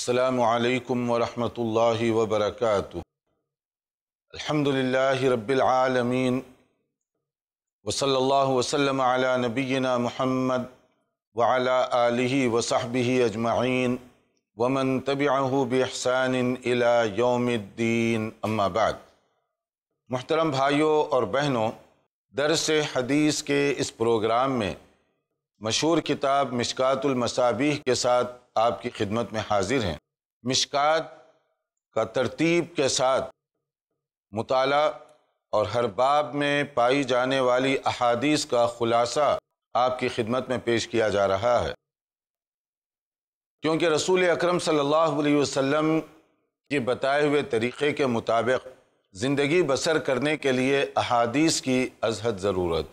السلام علیکم ورحمۃ اللہ وبرکاتہ۔ الحمدللہ رب العالمین وصلی اللہ وسلم علی نبینا محمد وعلی آلہ وصحبہ اجمعین ومن تبعہ بإحسان الی یوم الدین، اما بعد۔ محترم بھائیوں اور بہنوں، درس حدیث کے اس پروگرام میں مشہور کتاب مشکوٰۃ المصابیح کے ساتھ آپ کی خدمت میں حاضر ہیں۔ مشکوٰۃ کا ترتیب کے ساتھ مطالعہ اور ہر باب میں پائی جانے والی احادیث کا خلاصہ آپ کی خدمت میں پیش کیا جا رہا ہے، کیونکہ رسول اکرم صلی اللہ علیہ وسلم کے بتائے ہوئے طریقے کے مطابق زندگی بسر کرنے کے لیے احادیث کی ازحد ضرورت۔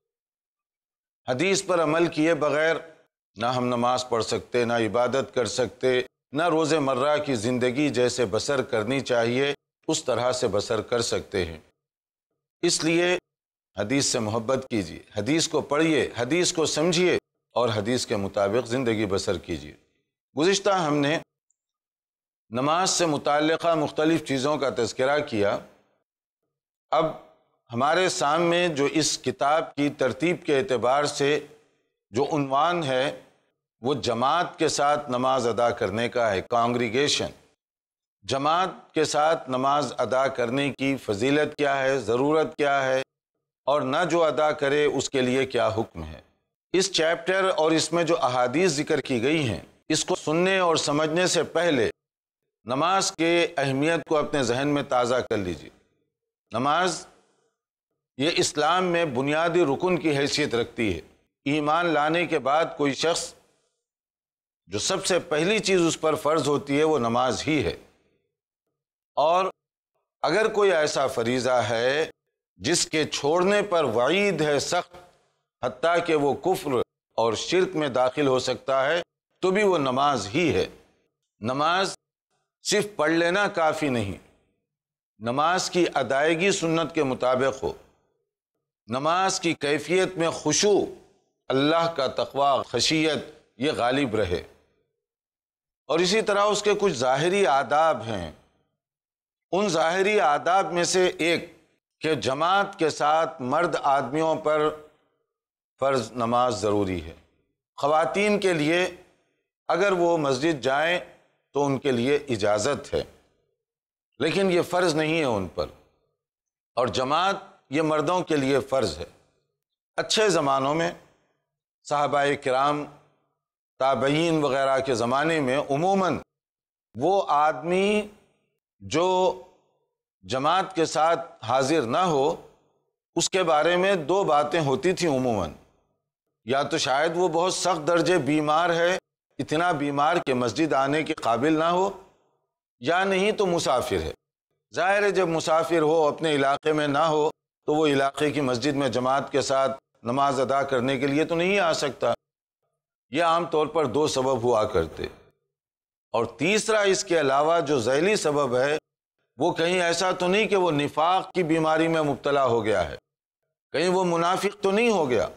حدیث پر عمل کیے بغیر نہ ہم نماز پڑھ سکتے، نہ عبادت کر سکتے، نہ روز مرہ کی زندگی جیسے بسر کرنی چاہیے اس طرح سے بسر کر سکتے ہیں۔ اس لیے حدیث سے محبت کیجیے، حدیث کو پڑھیے، حدیث کو سمجھیے اور حدیث کے مطابق زندگی بسر کیجیے۔ گزشتہ ہم نے نماز سے متعلقہ مختلف چیزوں کا تذکرہ کیا۔ اب ہمارے سامنے جو اس کتاب کی ترتیب کے اعتبار سے جو عنوان ہے وہ جماعت کے ساتھ نماز ادا کرنے کا ہے، کانگریگیشن۔ جماعت کے ساتھ نماز ادا کرنے کی فضیلت کیا ہے، ضرورت کیا ہے، اور نہ جو ادا کرے اس کے لیے کیا حکم ہے۔ اس چیپٹر اور اس میں جو احادیث ذکر کی گئی ہیں، اس کو سننے اور سمجھنے سے پہلے نماز کے اہمیت کو اپنے ذہن میں تازہ کر لیجیے۔ نماز یہ اسلام میں بنیادی رکن کی حیثیت رکھتی ہے۔ ایمان لانے کے بعد کوئی شخص جو سب سے پہلی چیز اس پر فرض ہوتی ہے وہ نماز ہی ہے، اور اگر کوئی ایسا فریضہ ہے جس کے چھوڑنے پر وعید ہے سخت، حتیٰ کہ وہ کفر اور شرک میں داخل ہو سکتا ہے، تو بھی وہ نماز ہی ہے۔ نماز صرف پڑھ لینا کافی نہیں، نماز کی ادائیگی سنت کے مطابق ہو، نماز کی کیفیت میں خشوع، اللہ کا تقوی، خشیت یہ غالب رہے، اور اسی طرح اس کے کچھ ظاہری آداب ہیں۔ ان ظاہری آداب میں سے ایک کہ جماعت کے ساتھ مرد آدمیوں پر فرض نماز ضروری ہے۔ خواتین کے لیے اگر وہ مسجد جائیں تو ان کے لیے اجازت ہے، لیکن یہ فرض نہیں ہے ان پر، اور جماعت یہ مردوں کے لیے فرض ہے۔ اچھے زمانوں میں صحابہ کرام، تابعین وغیرہ کے زمانے میں عموماً وہ آدمی جو جماعت کے ساتھ حاضر نہ ہو اس کے بارے میں دو باتیں ہوتی تھیں عموماً، یا تو شاید وہ بہت سخت درجے بیمار ہے، اتنا بیمار کہ مسجد آنے کے قابل نہ ہو، یا نہیں تو مسافر ہے۔ ظاہر ہے جب مسافر ہو، اپنے علاقے میں نہ ہو، تو وہ علاقے کی مسجد میں جماعت کے ساتھ نماز ادا کرنے کے لیے تو نہیں آ سکتا۔ یہ عام طور پر دو سبب ہوا کرتے، اور تیسرا اس کے علاوہ جو ذیلی سبب ہے وہ کہیں ایسا تو نہیں کہ وہ نفاق کی بیماری میں مبتلا ہو گیا ہے، کہیں وہ منافق تو نہیں ہو گیا،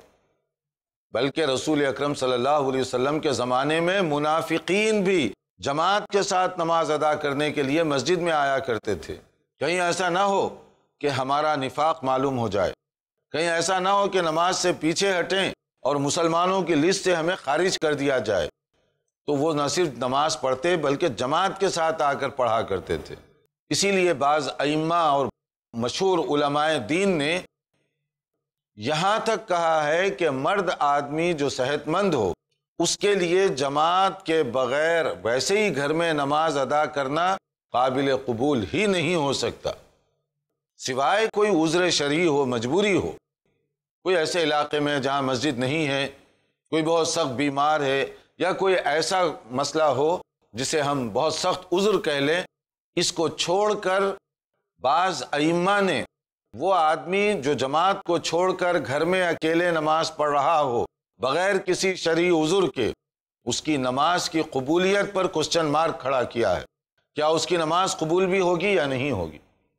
بلکہ رسول اکرم صلی اللہ علیہ وسلم کے زمانے میں منافقین بھی جماعت کے ساتھ نماز ادا کرنے کے لیے مسجد میں آیا کرتے تھے۔ کہیں ایسا نہ ہو کہ ہمارا نفاق معلوم ہو جائے، کہیں ایسا نہ ہو کہ نماز سے پیچھے ہٹیں اور مسلمانوں کی لسٹ سے ہمیں خارج کر دیا جائے، تو وہ نہ صرف نماز پڑھتے بلکہ جماعت کے ساتھ آ کر پڑھا کرتے تھے۔ اسی لیے بعض ائمہ اور مشہور علماء دین نے یہاں تک کہا ہے کہ مرد آدمی جو صحت مند ہو اس کے لیے جماعت کے بغیر ویسے ہی گھر میں نماز ادا کرنا قابل قبول ہی نہیں ہو سکتا، سوائے کوئی عذر شرعی ہو، مجبوری ہو، کوئی ایسے علاقے میں جہاں مسجد نہیں ہے، کوئی بہت سخت بیمار ہے، یا کوئی ایسا مسئلہ ہو جسے ہم بہت سخت عذر کہہ لیں۔ اس کو چھوڑ کر بعض ائمہ نے وہ آدمی جو جماعت کو چھوڑ کر گھر میں اکیلے نماز پڑھ رہا ہو بغیر کسی شرعی عذر کے، اس کی نماز کی قبولیت پر کوسچن مارک کھڑا کیا ہے، کیا اس کی نماز قبول بھی ہوگی یا نہیں ہوگی۔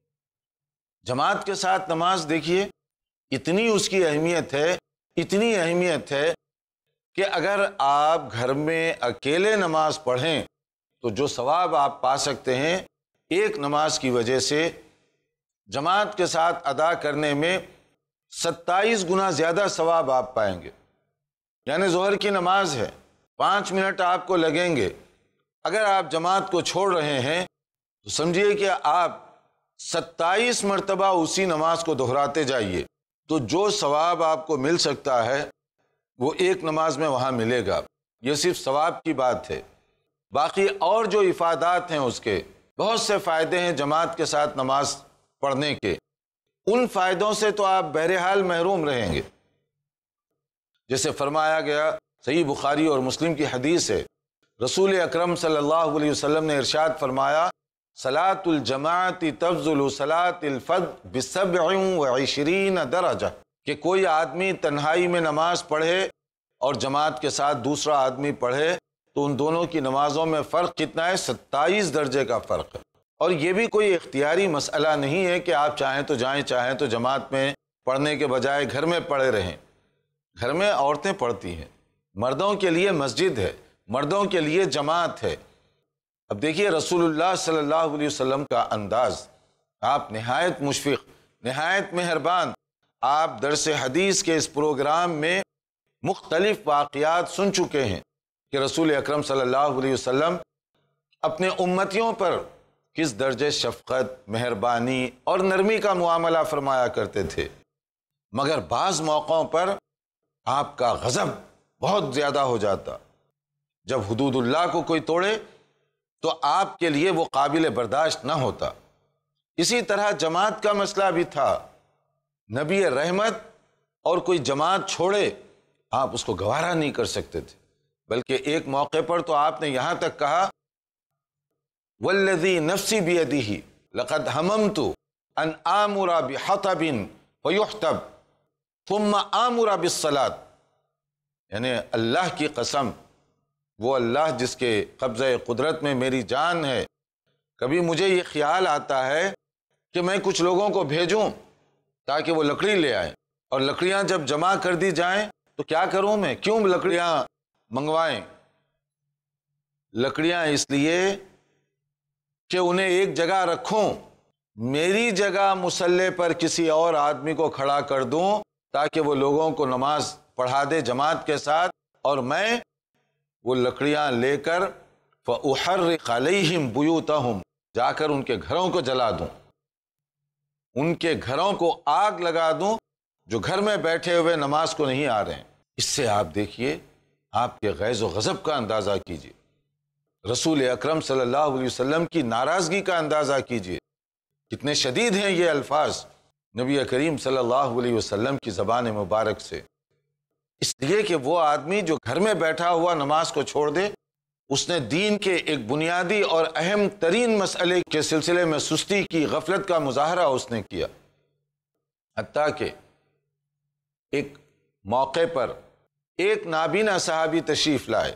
جماعت کے ساتھ نماز دیکھیے اتنی اس کی اہمیت ہے، اتنی اہمیت ہے کہ اگر آپ گھر میں اکیلے نماز پڑھیں تو جو ثواب آپ پا سکتے ہیں ایک نماز کی وجہ سے، جماعت کے ساتھ ادا کرنے میں 27 گنا زیادہ ثواب آپ پائیں گے۔ یعنی ظہر کی نماز ہے، 5 منٹ آپ کو لگیں گے، اگر آپ جماعت کو چھوڑ رہے ہیں تو سمجھیے کہ آپ 27 مرتبہ اسی نماز کو دہراتے جائیے، تو جو ثواب آپ کو مل سکتا ہے وہ ایک نماز میں وہاں ملے گا۔ یہ صرف ثواب کی بات ہے، باقی اور جو افادات ہیں اس کے بہت سے فائدے ہیں جماعت کے ساتھ نماز پڑھنے کے، ان فائدوں سے تو آپ بہرحال محروم رہیں گے۔ جیسے فرمایا گیا، صحیح بخاری اور مسلم کی حدیث ہے، رسول اکرم صلی اللہ علیہ وسلم نے ارشاد فرمایا، صلاۃ الجماعت تفضل صلاۃ الفرد ب27 درجہ، کہ کوئی آدمی تنہائی میں نماز پڑھے اور جماعت کے ساتھ دوسرا آدمی پڑھے تو ان دونوں کی نمازوں میں فرق کتنا ہے؟ 27 درجے کا فرق ہے۔ اور یہ بھی کوئی اختیاری مسئلہ نہیں ہے کہ آپ چاہیں تو جائیں، چاہیں تو جماعت میں پڑھنے کے بجائے گھر میں پڑھے رہیں۔ گھر میں عورتیں پڑھتی ہیں، مردوں کے لیے مسجد ہے، مردوں کے لیے جماعت ہے۔ اب دیکھیے رسول اللہ صلی اللہ علیہ وسلم کا انداز، آپ نہایت مشفق، نہایت مہربان، آپ درس حدیث کے اس پروگرام میں مختلف واقعات سن چکے ہیں کہ رسول اکرم صلی اللہ علیہ وسلم اپنے امتیوں پر کس درجے شفقت، مہربانی اور نرمی کا معاملہ فرمایا کرتے تھے، مگر بعض موقعوں پر آپ کا غضب بہت زیادہ ہو جاتا۔ جب حدود اللہ کو کوئی توڑے تو آپ کے لیے وہ قابل برداشت نہ ہوتا۔ اسی طرح جماعت کا مسئلہ بھی تھا، نبی رحمت اور کوئی جماعت چھوڑے آپ اس کو گوارا نہیں کر سکتے تھے، بلکہ ایک موقع پر تو آپ نے یہاں تک کہا، والذی نفسی بیدہ لقد ہممت ان آمر بحطب فیحتب ثم آمر بالصلاۃ، یعنی اللہ کی قسم، وہ اللہ جس کے قبضہ قدرت میں میری جان ہے، کبھی مجھے یہ خیال آتا ہے کہ میں کچھ لوگوں کو بھیجوں تاکہ وہ لکڑی لے آئیں، اور لکڑیاں جب جمع کر دی جائیں تو کیا کروں میں؟ کیوں لکڑیاں منگوائیں؟ لکڑیاں اس لیے کہ انہیں ایک جگہ رکھوں، میری جگہ مصلی پر کسی اور آدمی کو کھڑا کر دوں تاکہ وہ لوگوں کو نماز پڑھا دے جماعت کے ساتھ، اور میں وہ لکڑیاں لے کر فَأُحَرِّقَ عَلَيْهِمْ بُيُوتَهُمْ، جا کر ان کے گھروں کو جلا دوں، ان کے گھروں کو آگ لگا دوں جو گھر میں بیٹھے ہوئے نماز کو نہیں آ رہے ہیں۔ اس سے آپ دیکھیے، آپ کے غیظ و غضب کا اندازہ کیجیے، رسول اکرم صلی اللہ علیہ وسلم کی ناراضگی کا اندازہ کیجیے، کتنے شدید ہیں یہ الفاظ نبی کریم صلی اللہ علیہ وسلم کی زبان مبارک سے۔ اس لیے کہ وہ آدمی جو گھر میں بیٹھا ہوا نماز کو چھوڑ دے، اس نے دین کے ایک بنیادی اور اہم ترین مسئلے کے سلسلے میں سستی کی، غفلت کا مظاہرہ اس نے کیا۔ حتیٰ کہ ایک موقع پر ایک نابینا صحابی تشریف لائے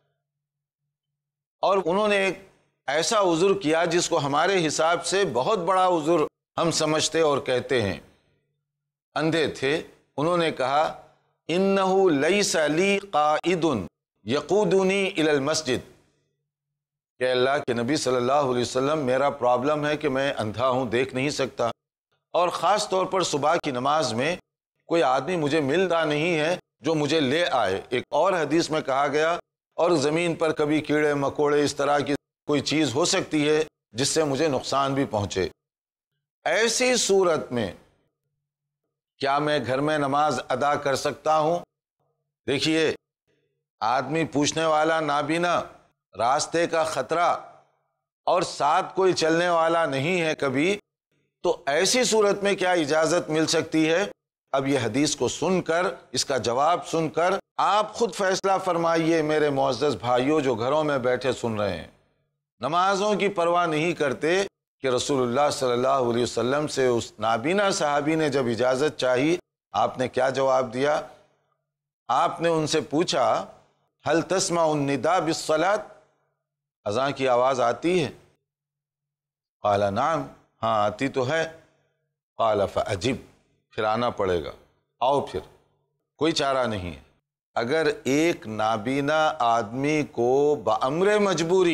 اور انہوں نے ایک ایسا عذر کیا جس کو ہمارے حساب سے بہت بڑا عذر ہم سمجھتے اور کہتے ہیں۔ اندھے تھے، انہوں نے کہا، اِنَّهُ لَيْسَ لِي قَائِدٌ يَقُودُنِي إِلَى الْمَسْجِدِ، کہ اللہ کے نبی صلی اللہ علیہ وسلم، میرا پرابلم ہے کہ میں اندھا ہوں، دیکھ نہیں سکتا، اور خاص طور پر صبح کی نماز میں کوئی آدمی مجھے ملتا نہیں ہے جو مجھے لے آئے۔ ایک اور حدیث میں کہا گیا، اور زمین پر کبھی کیڑے مکوڑے اس طرح کی کوئی چیز ہو سکتی ہے جس سے مجھے نقصان بھی پہنچے۔ ایسی صورت میں کیا میں گھر میں نماز ادا کر سکتا ہوں؟ دیکھیے، آدمی پوچھنے والا نابینا، راستے کا خطرہ، اور ساتھ کوئی چلنے والا نہیں ہے کبھی، تو ایسی صورت میں کیا اجازت مل سکتی ہے؟ اب یہ حدیث کو سن کر، اس کا جواب سن کر آپ خود فیصلہ فرمائیے میرے معزز بھائیوں جو گھروں میں بیٹھے سن رہے ہیں، نمازوں کی پرواہ نہیں کرتے، کہ رسول اللہ صلی اللہ علیہ وسلم سے اس نابینا صحابی نے جب اجازت چاہی، آپ نے کیا جواب دیا؟ آپ نے ان سے پوچھا، هل تسمع النداء بالصلاۃ، اذان کی آواز آتی ہے؟ قال نعم، ہاں آتی تو ہے۔ قال فاجب، پھر آنا پڑے گا، آؤ پھر، کوئی چارہ نہیں ہے۔ اگر ایک نابینا آدمی کو بامر مجبوری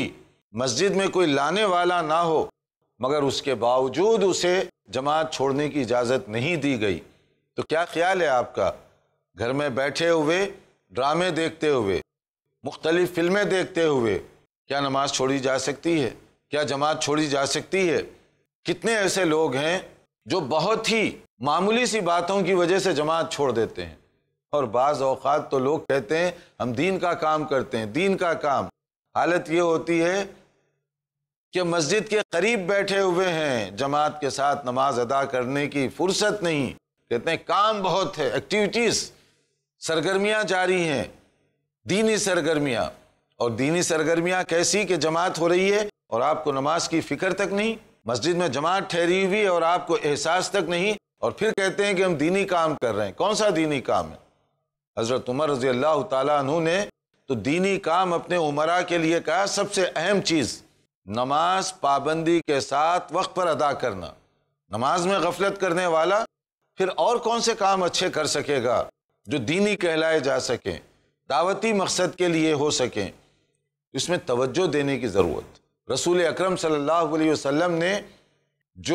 مسجد میں کوئی لانے والا نہ ہو مگر اس کے باوجود اسے جماعت چھوڑنے کی اجازت نہیں دی گئی، تو کیا خیال ہے آپ کا؟ گھر میں بیٹھے ہوئے ڈرامے دیکھتے ہوئے، مختلف فلمیں دیکھتے ہوئے کیا نماز چھوڑی جا سکتی ہے؟ کیا جماعت چھوڑی جا سکتی ہے؟ کتنے ایسے لوگ ہیں جو بہت ہی معمولی سی باتوں کی وجہ سے جماعت چھوڑ دیتے ہیں، اور بعض اوقات تو لوگ کہتے ہیں ہم دین کا کام کرتے ہیں، دین کا کام۔ حالت یہ ہوتی ہے کہ مسجد کے قریب بیٹھے ہوئے ہیں، جماعت کے ساتھ نماز ادا کرنے کی فرصت نہیں، کہتے ہیں کام بہت ہے، ایکٹیویٹیز، سرگرمیاں جاری ہیں، دینی سرگرمیاں، اور دینی سرگرمیاں کیسی کہ جماعت ہو رہی ہے اور آپ کو نماز کی فکر تک نہیں، مسجد میں جماعت ٹھہری ہوئی اور آپ کو احساس تک نہیں، اور پھر کہتے ہیں کہ ہم دینی کام کر رہے ہیں۔ کون سا دینی کام ہے؟ حضرت عمر رضی اللہ تعالیٰ عنہ نے تو دینی کام اپنے عمراء کے لیے کہا، سب سے اہم چیز نماز پابندی کے ساتھ وقت پر ادا کرنا۔ نماز میں غفلت کرنے والا پھر اور کون سے کام اچھے کر سکے گا جو دینی کہلائے جا سکیں، دعوتی مقصد کے لیے ہو سکیں؟ اس میں توجہ دینے کی ضرورت۔ رسول اکرم صلی اللہ علیہ وسلم نے جو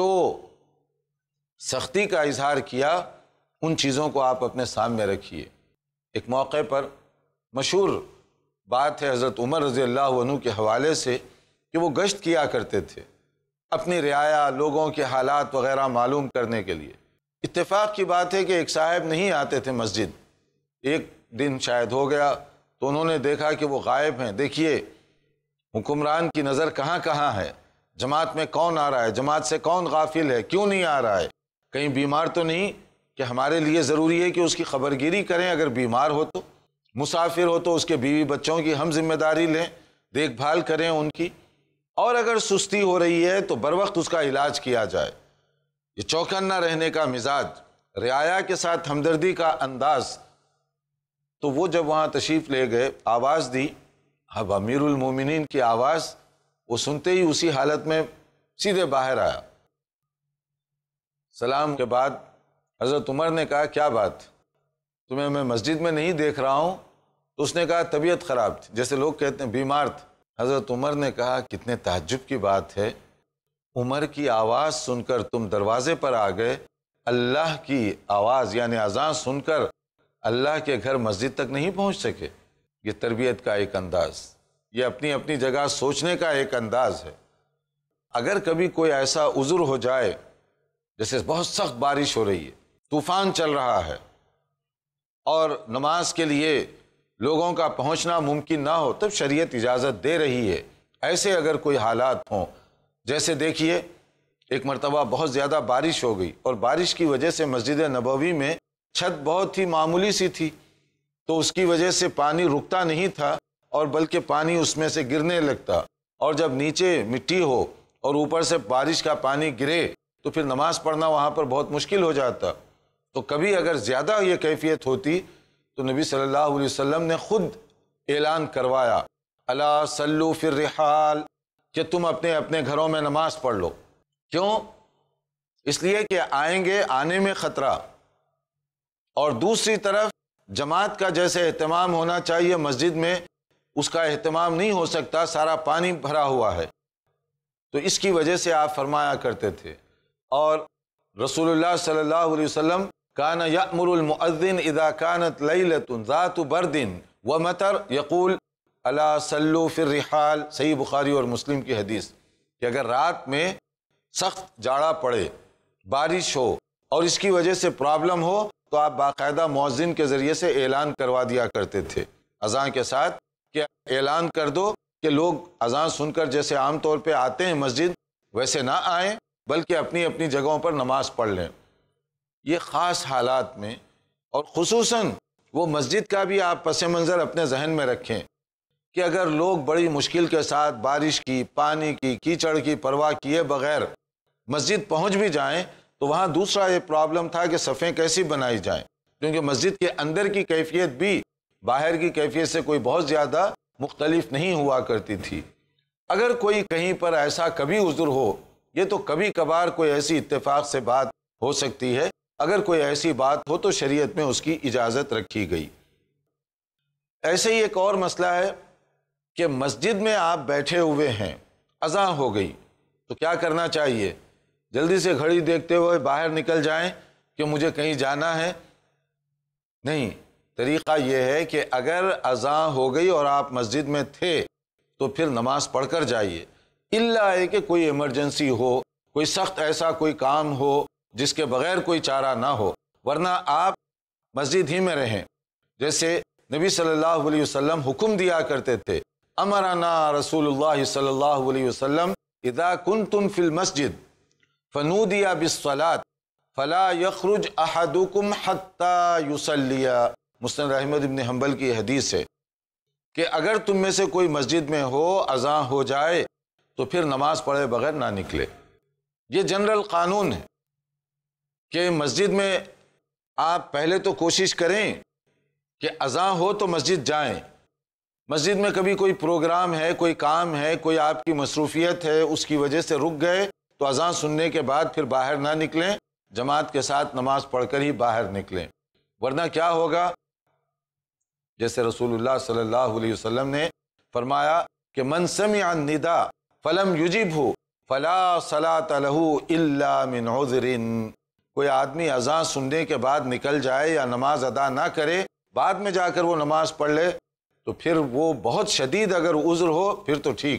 سختی کا اظہار کیا ان چیزوں کو آپ اپنے سامنے رکھیے۔ ایک موقع پر مشہور بات ہے حضرت عمر رضی اللہ عنہ کے حوالے سے کہ وہ گشت کیا کرتے تھے اپنی رعایا، لوگوں کے حالات وغیرہ معلوم کرنے کے لیے۔ اتفاق کی بات ہے کہ ایک صاحب نہیں آتے تھے مسجد، ایک دن شاید ہو گیا تو انہوں نے دیکھا کہ وہ غائب ہیں۔ دیکھیے حکمران کی نظر کہاں کہاں ہے، جماعت میں کون آ رہا ہے، جماعت سے کون غافل ہے، کیوں نہیں آ رہا ہے، کہیں بیمار تو نہیں کہ ہمارے لیے ضروری ہے کہ اس کی خبرگیری کریں، اگر بیمار ہو تو، مسافر ہو تو اس کے بیوی بچوں کی ہم ذمہ داری لیں، دیکھ بھال کریں ان کی، اور اگر سستی ہو رہی ہے تو بروقت اس کا علاج کیا جائے۔ یہ چوکن نہ رہنے کا مزاج، رعایا کے ساتھ ہمدردی کا انداز۔ تو وہ جب وہاں تشریف لے گئے، آواز دی، اب امیر المومنین کی آواز وہ سنتے ہی اسی حالت میں سیدھے باہر آیا۔ سلام کے بعد حضرت عمر نے کہا کیا بات، تمہیں میں مسجد میں نہیں دیکھ رہا ہوں؟ تو اس نے کہا طبیعت خراب تھی، جیسے لوگ کہتے ہیں بیمار تھا۔ حضرت عمر نے کہا کتنے تعجب کی بات ہے، عمر کی آواز سن کر تم دروازے پر آ گئے، اللہ کی آواز یعنی اذان سن کر اللہ کے گھر مسجد تک نہیں پہنچ سکے۔ یہ تربیت کا ایک انداز، یہ اپنی اپنی جگہ سوچنے کا ایک انداز ہے۔ اگر کبھی کوئی ایسا عذر ہو جائے، جیسے بہت سخت بارش ہو رہی ہے، طوفان چل رہا ہے، اور نماز کے لیے لوگوں کا پہنچنا ممکن نہ ہو، تب شریعت اجازت دے رہی ہے۔ ایسے اگر کوئی حالات ہوں، جیسے دیکھیے ایک مرتبہ بہت زیادہ بارش ہو گئی اور بارش کی وجہ سے مسجد نبوی میں چھت بہت ہی معمولی سی تھی، تو اس کی وجہ سے پانی رکتا نہیں تھا اور بلکہ پانی اس میں سے گرنے لگتا، اور جب نیچے مٹی ہو اور اوپر سے بارش کا پانی گرے تو پھر نماز پڑھنا وہاں پر بہت مشکل ہو جاتا۔ تو کبھی اگر زیادہ یہ کیفیت ہوتی تو نبی صلی اللہ علیہ وسلم نے خود اعلان کروایا، الا صلوا فی الرحال، کہ تم اپنے اپنے گھروں میں نماز پڑھ لو۔ کیوں؟ اس لیے کہ آئیں گے، آنے میں خطرہ، اور دوسری طرف جماعت کا جیسے اہتمام ہونا چاہیے مسجد میں، اس کا اہتمام نہیں ہو سکتا، سارا پانی بھرا ہوا ہے۔ تو اس کی وجہ سے آپ فرمایا کرتے تھے، اور رسول اللہ صلی اللہ علیہ وسلم کان یأمر المؤذن اذا كانت لیلۃ ذات برد ومطر یقول الا صلوا فی الرحال، صحیح بخاری اور مسلم کی حدیث، کہ اگر رات میں سخت جاڑا پڑے، بارش ہو اور اس کی وجہ سے پرابلم ہو، تو آپ باقاعدہ مؤذن کے ذریعے سے اعلان کروا دیا کرتے تھے اذان کے ساتھ، کہ اعلان کر دو کہ لوگ اذان سن کر جیسے عام طور پہ آتے ہیں مسجد ویسے نہ آئیں، بلکہ اپنی اپنی جگہوں پر نماز پڑھ لیں۔ یہ خاص حالات میں، اور خصوصاً وہ مسجد کا بھی آپ پس منظر اپنے ذہن میں رکھیں کہ اگر لوگ بڑی مشکل کے ساتھ بارش کی، پانی کی، کیچڑ کی پرواہ کیے بغیر مسجد پہنچ بھی جائیں، تو وہاں دوسرا یہ پرابلم تھا کہ صفیں کیسی بنائی جائیں، کیونکہ مسجد کے اندر کی کیفیت بھی باہر کی کیفیت سے کوئی بہت زیادہ مختلف نہیں ہوا کرتی تھی۔ اگر کوئی کہیں پر ایسا کبھی عذر ہو، یہ تو کبھی کبھار کوئی ایسی اتفاق سے بات ہو سکتی ہے، اگر کوئی ایسی بات ہو تو شریعت میں اس کی اجازت رکھی گئی۔ ایسے ہی ایک اور مسئلہ ہے کہ مسجد میں آپ بیٹھے ہوئے ہیں اذان ہو گئی تو کیا کرنا چاہیے؟ جلدی سے گھڑی دیکھتے ہوئے باہر نکل جائیں کہ مجھے کہیں جانا ہے؟ نہیں، طریقہ یہ ہے کہ اگر اذان ہو گئی اور آپ مسجد میں تھے تو پھر نماز پڑھ کر جائیے، الا ہے کہ کوئی ایمرجنسی ہو، کوئی سخت ایسا کوئی کام ہو جس کے بغیر کوئی چارہ نہ ہو، ورنہ آپ مسجد ہی میں رہیں۔ جیسے نبی صلی اللہ علیہ وسلم حکم دیا کرتے تھے، امرنا رسول اللہ صلی اللہ علیہ وسلم اذا کنتم فی المسجد فنودی بالصلاۃ فلا یخرج احدکم حتی یصلی۔ مسند احمد بن حنبل کی حدیث ہے کہ اگر تم میں سے کوئی مسجد میں ہو، اذان ہو جائے تو پھر نماز پڑھے بغیر نہ نکلے۔ یہ جنرل قانون ہے کہ مسجد میں آپ پہلے تو کوشش کریں کہ اذان ہو تو مسجد جائیں۔ مسجد میں کبھی کوئی پروگرام ہے، کوئی کام ہے، کوئی آپ کی مصروفیت ہے، اس کی وجہ سے رک گئے تو اذان سننے کے بعد پھر باہر نہ نکلیں، جماعت کے ساتھ نماز پڑھ کر ہی باہر نکلیں، ورنہ کیا ہوگا؟ جیسے رسول اللہ صلی اللہ علیہ وسلم نے فرمایا کہ من سمع النداء فلم یجبہ فلا صلاۃ لہ الا من عذر۔ کوئی آدمی اذان سننے کے بعد نکل جائے یا نماز ادا نہ کرے، بعد میں جا کر وہ نماز پڑھ لے تو پھر وہ بہت شدید اگر عذر ہو پھر تو ٹھیک،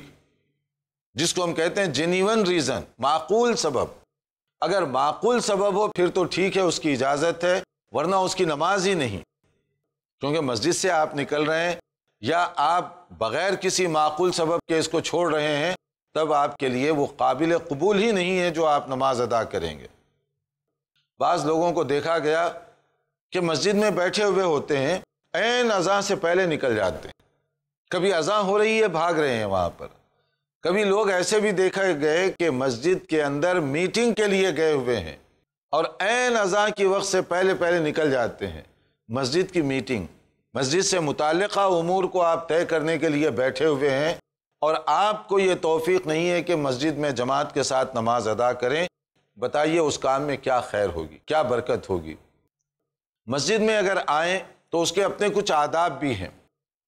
جس کو ہم کہتے ہیں جینیون ریزن، معقول سبب۔ اگر معقول سبب ہو پھر تو ٹھیک ہے، اس کی اجازت ہے، ورنہ اس کی نماز ہی نہیں، کیونکہ مسجد سے آپ نکل رہے ہیں یا آپ بغیر کسی معقول سبب کے اس کو چھوڑ رہے ہیں، تب آپ کے لیے وہ قابل قبول ہی نہیں ہے جو آپ نماز ادا کریں گے۔ بعض لوگوں کو دیکھا گیا کہ مسجد میں بیٹھے ہوئے ہوتے ہیں، عین اذان سے پہلے نکل جاتے ہیں، کبھی اذان ہو رہی ہے بھاگ رہے ہیں وہاں پر۔ کبھی لوگ ایسے بھی دیکھے گئے کہ مسجد کے اندر میٹنگ کے لیے گئے ہوئے ہیں اور عین اذان کی وقت سے پہلے نکل جاتے ہیں۔ مسجد کی میٹنگ، مسجد سے متعلقہ امور کو آپ طے کرنے کے لیے بیٹھے ہوئے ہیں اور آپ کو یہ توفیق نہیں ہے کہ مسجد میں جماعت کے ساتھ نماز ادا کریں، بتائیے اس کام میں کیا خیر ہوگی، کیا برکت ہوگی؟ مسجد میں اگر آئیں تو اس کے اپنے کچھ آداب بھی ہیں۔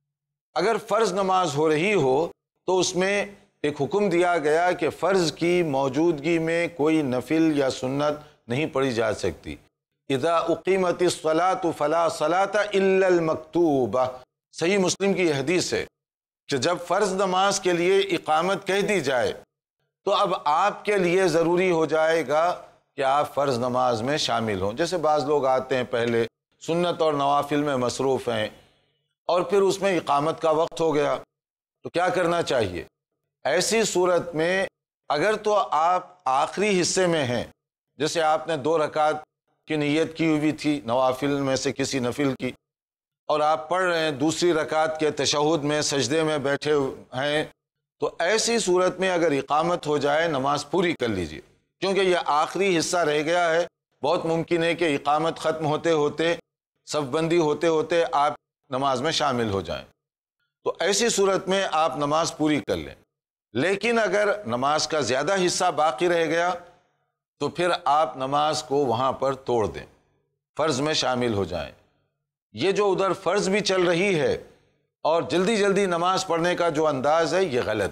اگر فرض نماز ہو رہی ہو تو اس میں ایک حکم دیا گیا کہ فرض کی موجودگی میں کوئی نفل یا سنت نہیں پڑھی جا سکتی۔ اذا اقیمت الصلاۃ فلا صلاۃ الا المکتوبہ، صحیح مسلم کی یہ حدیث ہے کہ جب فرض نماز کے لیے اقامت کہہ دی جائے تو اب آپ کے لیے ضروری ہو جائے گا کہ آپ فرض نماز میں شامل ہوں۔ جیسے بعض لوگ آتے ہیں پہلے سنت اور نوافل میں مصروف ہیں اور پھر اس میں اقامت کا وقت ہو گیا، تو کیا کرنا چاہیے؟ ایسی صورت میں اگر تو آپ آخری حصے میں ہیں، جیسے آپ نے 2 رکعت کی نیت کی ہوئی تھی نوافل میں سے کسی نفل کی، اور آپ پڑھ رہے ہیں دوسری رکعت کے تشہد میں سجدے میں بیٹھے ہیں، تو ایسی صورت میں اگر اقامت ہو جائے نماز پوری کر لیجئے، کیونکہ یہ آخری حصہ رہ گیا ہے۔ بہت ممکن ہے کہ اقامت ختم ہوتے ہوتے، صف بندی ہوتے ہوتے آپ نماز میں شامل ہو جائیں، تو ایسی صورت میں آپ نماز پوری کر لیں۔ لیکن اگر نماز کا زیادہ حصہ باقی رہ گیا تو پھر آپ نماز کو وہاں پر توڑ دیں، فرض میں شامل ہو جائیں۔ یہ جو ادھر فرض بھی چل رہی ہے اور جلدی جلدی نماز پڑھنے کا جو انداز ہے یہ غلط۔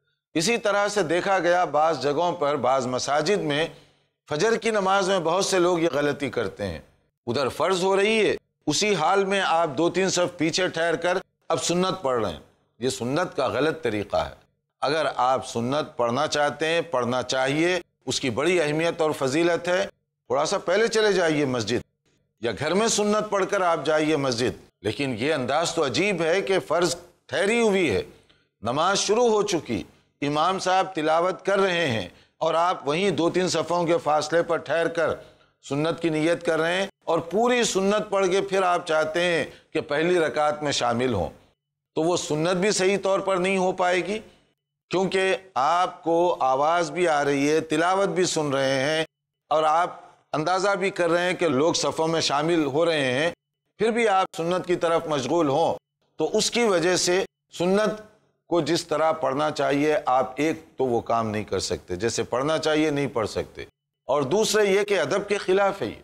اسی طرح سے دیکھا گیا بعض جگہوں پر، بعض مساجد میں فجر کی نماز میں بہت سے لوگ یہ غلطی کرتے ہیں، ادھر فرض ہو رہی ہے، اسی حال میں آپ 2-3 صف پیچھے ٹھہر کر اب سنت پڑھ رہے ہیں۔ یہ سنت کا غلط طریقہ ہے۔ اگر آپ سنت پڑھنا چاہتے ہیں، پڑھنا چاہیے، اس کی بڑی اہمیت اور فضیلت ہے، تھوڑا سا پہلے چلے جائیے مسجد، یا گھر میں سنت پڑھ کر آپ جائیے مسجد۔ لیکن یہ انداز تو عجیب ہے کہ فرض ٹھہری ہوئی ہے، نماز شروع ہو چکی، امام صاحب تلاوت کر رہے ہیں اور آپ وہیں 2-3 صفوں کے فاصلے پر ٹھہر کر سنت کی نیت کر رہے ہیں، اور پوری سنت پڑھ کے پھر آپ چاہتے ہیں کہ پہلی رکعت میں شامل ہوں، تو وہ سنت بھی صحیح طور پر نہیں ہو پائے گی، کیونکہ آپ کو آواز بھی آ رہی ہے، تلاوت بھی سن رہے ہیں، اور آپ اندازہ بھی کر رہے ہیں کہ لوگ صفوں میں شامل ہو رہے ہیں، پھر بھی آپ سنت کی طرف مشغول ہوں، تو اس کی وجہ سے سنت کو جس طرح پڑھنا چاہیے آپ ایک تو وہ کام نہیں کر سکتے، جیسے پڑھنا چاہیے نہیں پڑھ سکتے، اور دوسرے یہ کہ ادب کے خلاف ہے یہ۔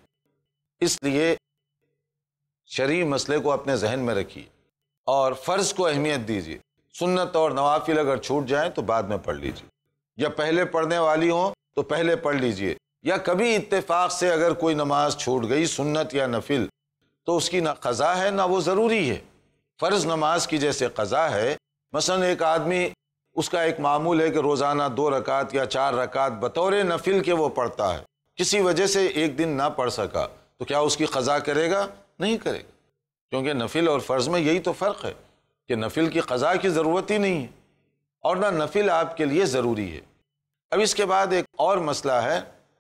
اس لیے شرعی مسئلے کو اپنے ذہن میں رکھیے اور فرض کو اہمیت دیجیے، سنت اور نوافل اگر چھوٹ جائیں تو بعد میں پڑھ لیجیے۔ یا پہلے پڑھنے والی ہوں تو پہلے پڑھ لیجئے، یا کبھی اتفاق سے اگر کوئی نماز چھوٹ گئی سنت یا نفل تو اس کی نہ قضا ہے نہ وہ ضروری ہے۔ فرض نماز کی جیسے قضا ہے، مثلا ایک آدمی اس کا ایک معمول ہے کہ روزانہ 2 رکعت یا 4 رکعت بطور نفل کے وہ پڑھتا ہے، کسی وجہ سے ایک دن نہ پڑھ سکا تو کیا اس کی قضا کرے گا؟ نہیں کرے گا، کیونکہ نفل اور فرض میں یہی تو فرق ہے کہ نفل کی قضا کی ضرورت ہی نہیں ہے اور نہ نفل آپ کے لیے ضروری ہے۔ اب اس کے بعد ایک اور مسئلہ ہے،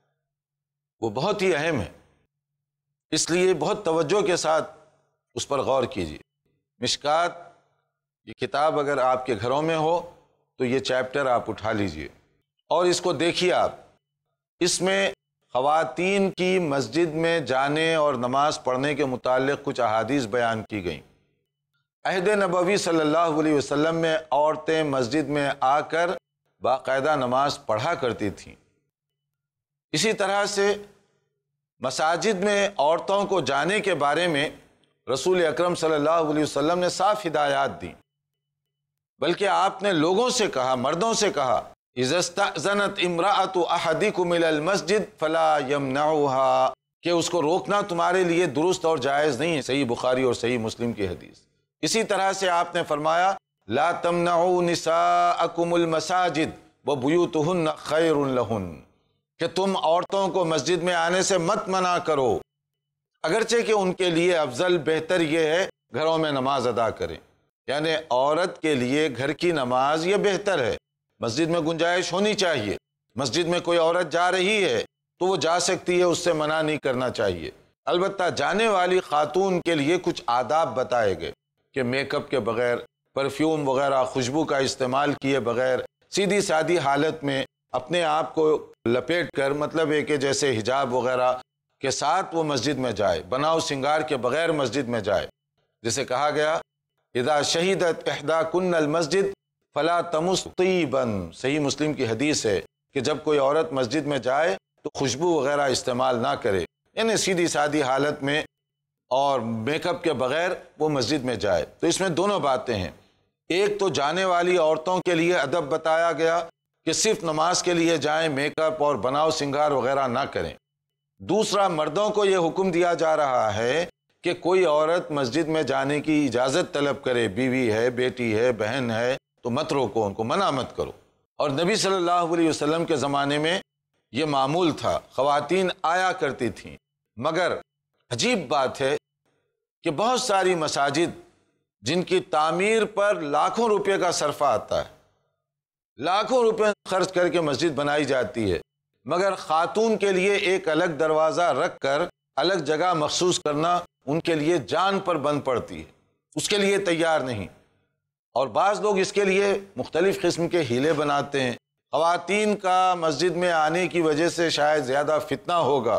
وہ بہت ہی اہم ہے، اس لیے بہت توجہ کے ساتھ اس پر غور کیجیے۔ مشکات یہ کتاب اگر آپ کے گھروں میں ہو تو یہ چیپٹر آپ اٹھا لیجئے اور اس کو دیکھیے آپ۔ اس میں خواتین کی مسجد میں جانے اور نماز پڑھنے کے متعلق کچھ احادیث بیان کی گئیں۔ عہد نبوی صلی اللہ علیہ وسلم میں عورتیں مسجد میں آ کر باقاعدہ نماز پڑھا کرتی تھیں۔ اسی طرح سے مساجد میں عورتوں کو جانے کے بارے میں رسول اکرم صلی اللہ علیہ وسلم نے صاف ہدایات دیں، بلکہ آپ نے لوگوں سے کہا، مردوں سے کہا، اذا استأذنت امرأة احدکم الی المسجد فلا یمنعها، کہ اس کو روکنا تمہارے لیے درست اور جائز نہیں ہے، صحیح بخاری اور صحیح مسلم کی حدیث۔ اسی طرح سے آپ نے فرمایا لا تمنعوا نساءکم المساجد وبیوتہن خیر لہن، کہ تم عورتوں کو مسجد میں آنے سے مت منع کرو، اگرچہ کہ ان کے لیے افضل بہتر یہ ہے گھروں میں نماز ادا کریں، یعنی عورت کے لیے گھر کی نماز یہ بہتر ہے۔ مسجد میں گنجائش ہونی چاہیے، مسجد میں کوئی عورت جا رہی ہے تو وہ جا سکتی ہے، اس سے منع نہیں کرنا چاہیے۔ البتہ جانے والی خاتون کے لیے کچھ آداب بتائے گئے کہ میک اپ کے بغیر، پرفیوم وغیرہ خوشبو کا استعمال کیے بغیر سیدھی سادی حالت میں اپنے آپ کو لپیٹ کر، مطلب ہے کہ جیسے حجاب وغیرہ کے ساتھ وہ مسجد میں جائے، بناؤ سنگار کے بغیر مسجد میں جائے۔ جسے کہا گیا اذا شہدت احداکن المسجد فلا تمس طیبا، صحیح مسلم کی حدیث ہے کہ جب کوئی عورت مسجد میں جائے تو خوشبو وغیرہ استعمال نہ کرے، یعنی سیدھی سادی حالت میں اور میک اپ کے بغیر وہ مسجد میں جائے۔ تو اس میں دونوں باتیں ہیں، ایک تو جانے والی عورتوں کے لیے ادب بتایا گیا کہ صرف نماز کے لیے جائیں، میک اپ اور بناؤ سنگار وغیرہ نہ کریں۔ دوسرا، مردوں کو یہ حکم دیا جا رہا ہے کہ کوئی عورت مسجد میں جانے کی اجازت طلب کرے، بیوی ہے، بیٹی ہے، بہن ہے، تو مت روکو ان کو، منع مت کرو۔ اور نبی صلی اللہ علیہ وسلم کے زمانے میں یہ معمول تھا، خواتین آیا کرتی تھیں۔ مگر عجیب بات ہے کہ بہت ساری مساجد جن کی تعمیر پر لاکھوں روپے کا صرفہ آتا ہے، لاکھوں روپے خرچ کر کے مسجد بنائی جاتی ہے، مگر خاتون کے لیے ایک الگ دروازہ رکھ کر الگ جگہ مخصوص کرنا ان کے لیے جان پر بند پڑتی ہے، اس کے لیے تیار نہیں۔ اور بعض لوگ اس کے لیے مختلف قسم کے ہیلے بناتے ہیں۔ خواتین کا مسجد میں آنے کی وجہ سے شاید زیادہ فتنہ ہوگا،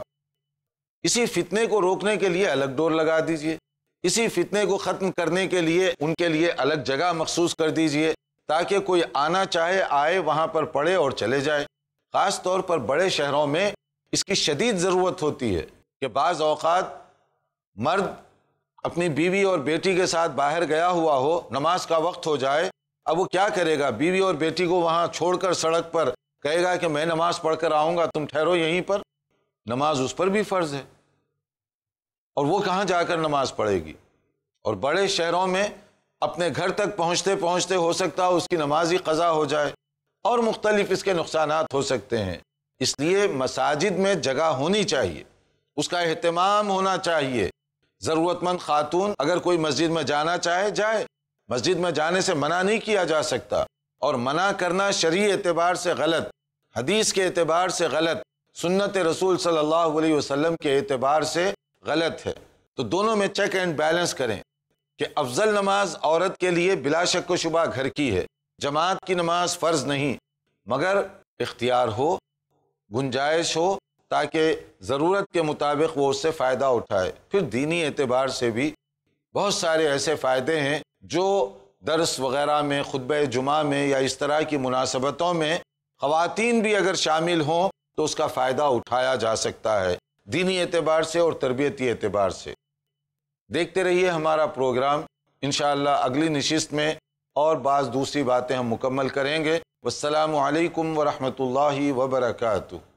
اسی فتنے کو روکنے کے لیے الگ ڈور لگا دیجئے، اسی فتنے کو ختم کرنے کے لیے ان کے لیے الگ جگہ مخصوص کر دیجئے، تاکہ کوئی آنا چاہے آئے، وہاں پر پڑھے اور چلے جائے۔ خاص طور پر بڑے شہروں میں اس کی شدید ضرورت ہوتی ہے کہ بعض اوقات مرد اپنی بیوی اور بیٹی کے ساتھ باہر گیا ہوا ہو، نماز کا وقت ہو جائے، اب وہ کیا کرے گا؟ بیوی اور بیٹی کو وہاں چھوڑ کر سڑک پر کہے گا کہ میں نماز پڑھ کر آؤں گا، تم ٹھہرو یہیں پر؟ نماز اس پر بھی فرض ہے، اور وہ کہاں جا کر نماز پڑھے گی؟ اور بڑے شہروں میں اپنے گھر تک پہنچتے پہنچتے ہو سکتا ہے اس کی نماز ہی قضا ہو جائے، اور مختلف اس کے نقصانات ہو سکتے ہیں۔ اس لیے مساجد میں جگہ ہونی چاہیے، اس کا اہتمام ہونا چاہیے۔ ضرورت مند خاتون اگر کوئی مسجد میں جانا چاہے جائے، مسجد میں جانے سے منع نہیں کیا جا سکتا، اور منع کرنا شرعی اعتبار سے غلط، حدیث کے اعتبار سے غلط، سنت رسول صلی اللہ علیہ وسلم کے اعتبار سے غلط ہے۔ تو دونوں میں چیک اینڈ بیلنس کریں کہ افضل نماز عورت کے لیے بلا شک و شبہ گھر کی ہے، جماعت کی نماز فرض نہیں، مگر اختیار ہو، گنجائش ہو، تاکہ ضرورت کے مطابق وہ اس سے فائدہ اٹھائے۔ پھر دینی اعتبار سے بھی بہت سارے ایسے فائدے ہیں جو درس وغیرہ میں، خطبہ جمعہ میں، یا اس طرح کی مناسبتوں میں خواتین بھی اگر شامل ہوں تو اس کا فائدہ اٹھایا جا سکتا ہے، دینی اعتبار سے اور تربیتی اعتبار سے۔ دیکھتے رہیے ہمارا پروگرام، انشاءاللہ اگلی نشست میں اور بعض دوسری باتیں ہم مکمل کریں گے۔ والسلام علیکم ورحمۃ اللہ وبرکاتہ۔